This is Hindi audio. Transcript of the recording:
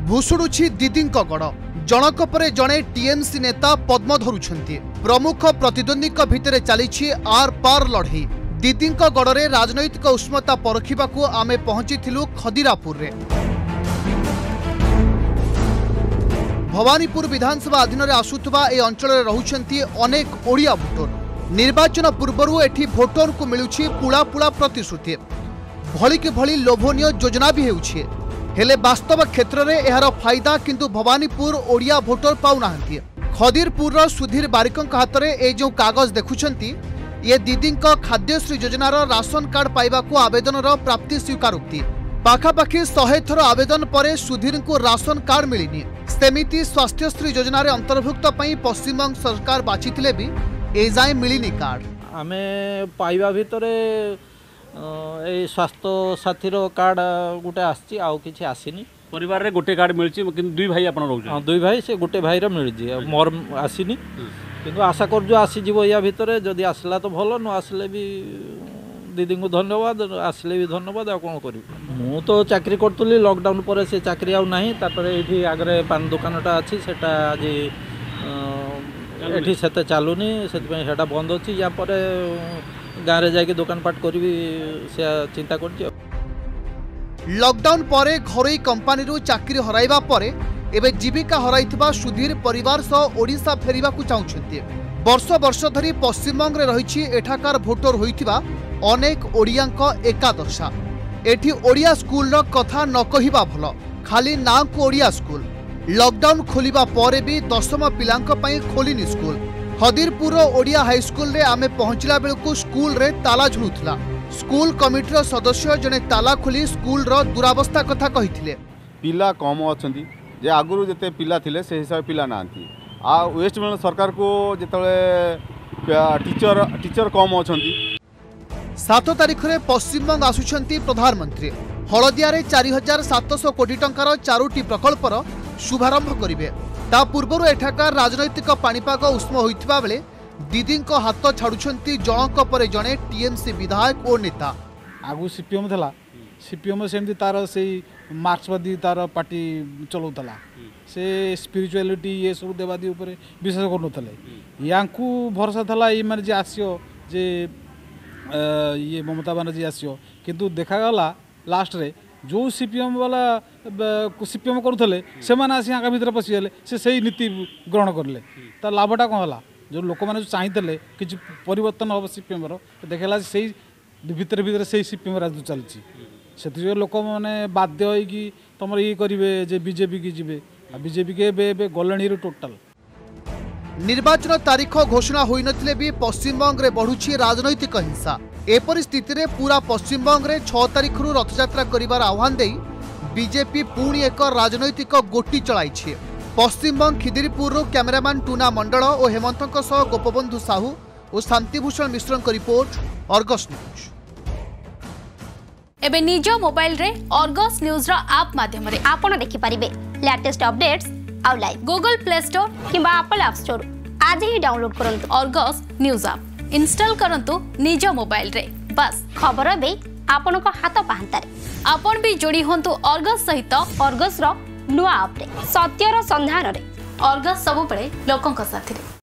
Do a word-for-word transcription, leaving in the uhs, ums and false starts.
भुशुड़ुछि दीदींक गड़ जनक परे जणे टीएमसी नेता पद्म धरुछंती। प्रमुख प्रतिद्वंदी भितर चली आर पार लड़ई। दीदींक गड़े राजनैतिक उष्मता परखिबाकू आमे पहुंचीथिलु खदिरापुर रे। भवानीपुर विधानसभा अधीन में आसुवा ए अंचल रहुछंती अनेक ओडिया भोटर। निर्वाचन पूर्व एठी भोटर को मिलुछि पुला पुला प्रतिश्रुति। भली के भली लोभनीय योजना भी हेउछि, हेले वास्तव क्षेत्र में यार फायदा किंतु भवानीपुर ओडिया भोटर पाउनाहांती। खदिरपुर सुधीर बारिक हाथ में ए जो कागज देखुछंती ये दीदी खाद्यश्री योजनार राशन कार्ड पाइबाकू आवेदन प्राप्ति स्वीकारोक्ति। पाखापाखि शहे थर आवेदन पर सुधीर को राशन कार्ड मिलनी। सेमिति स्वास्थ्यश्री योजनार अंतर्भुक्त पश्चिमबंग सरकार बाछिथिले भी एजाए मिलनी कार्ड। आमे पाइबा भितरे ए स्वास्थ्य साथी कार्ड गोटे आसी आउ किछि आसीनी। परिवार रे गोटे कार्ड मिलछि किंतु दुई भाई आपण रहउछ। हां दुई भाई से गोटे भाई रे मिलछि मोर आसीनी किंतु आशा करजो आसी जीवो या भितरे जदि आसला तो भलो न आसले भी दीदी को धन्यवाद आसले भी धन्यवाद। आ कोन करी मु तो चाकरी करतली लॉकडाउन पर से चाकरी आउ नाही। तापरे एठी आगरे पान दुकानटा अछि सेटा आज एठी सेते चालुनी सेति सेटा बंद अछि। या पर गाँव रे जाके दुकान पाट करी से चिंता कर। लॉकडाउन पर घरोई कंपानी चाकरी हराइबा परे एबे जीविका हराइथिबा सुधीर परिवार सह ओडिशा फेरिबा को चाहुछन्ती। वर्ष वर्ष धरी पश्चिमबंग रे रहिछि एठाकार भोटर होइथिबा अनेक ओडियांक एकादशा। एठी ओडिया स्कूल रो कथा न कहिबा भलो, खाली ना को ओडिया स्कूल। लॉकडाउन खोलिबा परे भी दशम पिलांक पई खोलिनी स्कूल। खदिरपुर ओडिया हाईस्कूल रे आमे पहुंचला बेलकू स्कूल रे ताला झुलुथला। स्कूल कमिटीर सदस्य जने ताला खोली स्कूल रो दुरावस्था कथा कहिथिले। पिला कम अछंती जे आगुरु जते पिला थिले से हिसाब पिला नांती। आ वेस्ट बेंगल सरकार को जेतले टीचर टीचर कम अछंती। सात तारिख रे पश्चिमबंग आसुछंती प्रधानमंत्री। हलदिया रे चार हजार सात सौ कोटी टंकार चारोटी प्रकल्पर शुभारंभ करिवे। ता पूर्व एठाकार राजनैतिक पाणीपाग उष्म होइथिबा बेले दीदी हाथ छाड़ुछंती जनक पर जणे टीएमसी विधायक और नेता। आगु सीपीएम थला सीपीएम सेमती तार से मार्क्सवादी तार पार्टी चलाउतला से स्पिरिचुअलिटी ये सब देवादी ऊपर विश्वास करनथले। यांकू भरोसा थला ये माने जे आसियो जे ये ममता बनर्जी आसियो किंतु देखा गला लास्ट रे जो सीपीएम वाला सीपीएम करुले से आसी आगा भितर पशिगले से सही नीति ग्रहण करले। तार लाभटा कौन है जो लोक मैंने चाहिए कि परिवर्तन हम सीपीएम देखला से भितर भितर से सीपीएम राजनीति चलती से लोक मैंने बाध्य होगी तुम ये करेंगे जे बीजेपी की जीवे बीजेपी के बे गले टोटाल। निर्वाचन तारीख घोषणा होई नथिले भी पश्चिमबंग रे बढ़ुछि राजनैतिक हिंसा। ए परिस्थिति रे पूरा पश्चिमबंग रे छह तारीख रु रथयात्रा करिवार आह्वान देई बीजेपी पुणी एक राजनैतिक गोटी चलाइछि। पश्चिमबंग खिदिरपुर कैमरामैन टूना मंडल और हेमंत सह गोपबंधु साहू और Shantibhushan Mishra report Argus news. एबे निज मोबाइल रे अर्गस न्यूज रा ऐप माध्यम रे आपण देखि परिबे लेटेस्ट अपडेट्स आउ लाइव गूगल प्ले स्टोर किबा एप्पल ऐप स्टोर आज ही डाउनलोड करंतु अर्गस न्यूज ऐप इंस्टॉल करंतु निज मोबाइल रे। बस खबर बे आपण को हाथ पाहंता रे आपण भी जोड़ी होंतु अर्गस सहित अर्गस रो नुआ ऐप रे सत्यर संधान रे अर्गस सब पळे लोकंक साथी रे।